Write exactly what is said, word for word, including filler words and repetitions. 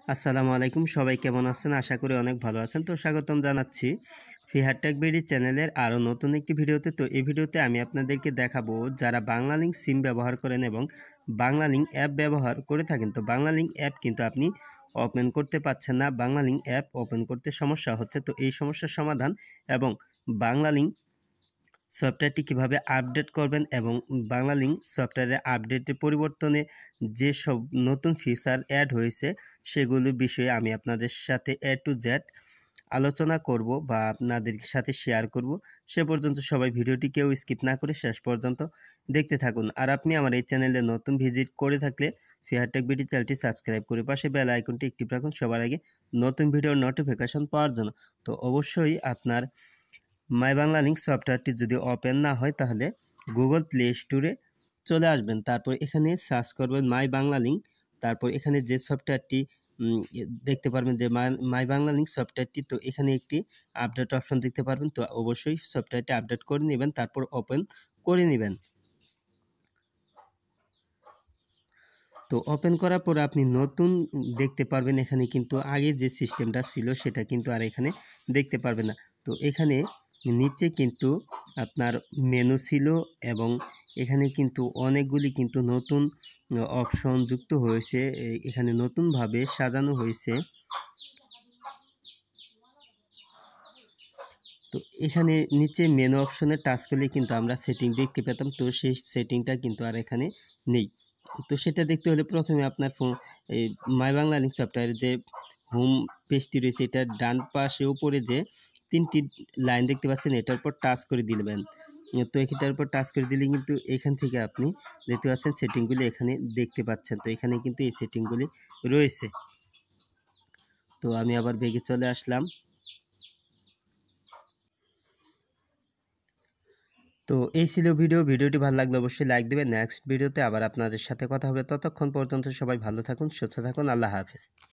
আসসালামু আলাইকুম, সবাই কেমন আছেন? আশা করি অনেক ভালো আছেন। তো স্বাগতম জানাচ্ছি ফিহাদ টেক বিডি চ্যানেলের আরও নতুন একটি ভিডিওতে। তো এই ভিডিওতে আমি আপনাদেরকে দেখাবো যারা বাংলালিংক সিম ব্যবহার করেন এবং বাংলালিংক অ্যাপ ব্যবহার করে থাকেন। তো বাংলালিংক অ্যাপ কিন্তু আপনি ওপেন করতে পারছেন না, বাংলালিংক অ্যাপ ওপেন করতে সমস্যা হচ্ছে। তো এই সমস্যার সমাধান এবং বাংলালিংক সফটওয়্যারটি কীভাবে আপডেট করবেন এবং বাংলালিংক সফটওয়্যারের আপডেটের পরিবর্তনে যেসব নতুন ফিচার অ্যাড হয়েছে সেগুলির বিষয়ে আমি আপনাদের সাথে এ টু জেড আলোচনা করব বা আপনাদের সাথে শেয়ার করব। সে পর্যন্ত সবাই ভিডিওটি কেউ স্কিপ না করে শেষ পর্যন্ত দেখতে থাকুন। আর আপনি আমার এই চ্যানেলে নতুন ভিজিট করে থাকলে ফিহাদ টেক বিডি চ্যানেলটি সাবস্ক্রাইব করে পাশে বেল আইকনটি একটি রাখুন সবার আগে নতুন ভিডিওর নোটিফিকেশন পাওয়ার জন্য। তো অবশ্যই আপনার মাই বাংলালিংক সফটওয়্যারটি যদি ওপেন না হয় তাহলে গুগল প্লে স্টোরে চলে আসবেন, তারপর এখানে সার্চ করবেন মাই বাংলালিংক। তারপর এখানে যে সফটওয়্যারটি দেখতে পারবেন যে মাই বাংলালিংক সফটওয়্যারটি, তো এখানে একটি আপডেট অপশন দেখতে পারবেন। তো অবশ্যই সফটওয়্যারটি আপডেট করে নেবেন, তারপর ওপেন করে নেবেন। তো ওপেন করার পর আপনি নতুন দেখতে পারবেন, এখানে কিন্তু আগে যে সিস্টেমটা ছিল সেটা কিন্তু আর এখানে দেখতে পারবেন না। তো এখানে নিচে কিন্তু আপনার মেনু ছিল এবং এখানে কিন্তু অনেকগুলি কিন্তু নতুন অপশন যুক্ত হয়েছে, এখানে নতুনভাবে সাজানো হয়েছে। তো এখানে নিচে মেনু অপশনে টাচ করলে কিন্তু আমরা সেটিং দেখতে পেতাম, তো সেই সেটিংটা কিন্তু আর এখানে নেই। তো সেটা দেখতে হলে প্রথমে আপনার ফোন এই মাই বাংলালিংক সফটওয়্যারের যে হোম পেজটি রয়েছে এটার ডান পাশে উপরে যে তিনটি লাইন দেখতে পাচ্ছেন এটার উপর টাচ করে দিবেন। তো এটার উপর টাচ করে দিলে কিন্তু এখান থেকে আপনি দেখতে পাচ্ছেন সেটিংগুলি এখানে দেখতে পাচ্ছেন। তো এখানে কিন্তু এই সেটিংগুলি রয়েছে। তো আমি আবার ব্যাগে চলে আসলাম। তো এই ছিল ভিডিও। ভিডিওটি ভালো লাগলে অবশ্যই লাইক দেবেন। নেক্সট ভিডিওতে আবার আপনাদের সাথে কথা হবে। ততক্ষণ পর্যন্ত সবাই ভালো থাকুন, সুস্থ থাকুন। আল্লাহ হাফেজ।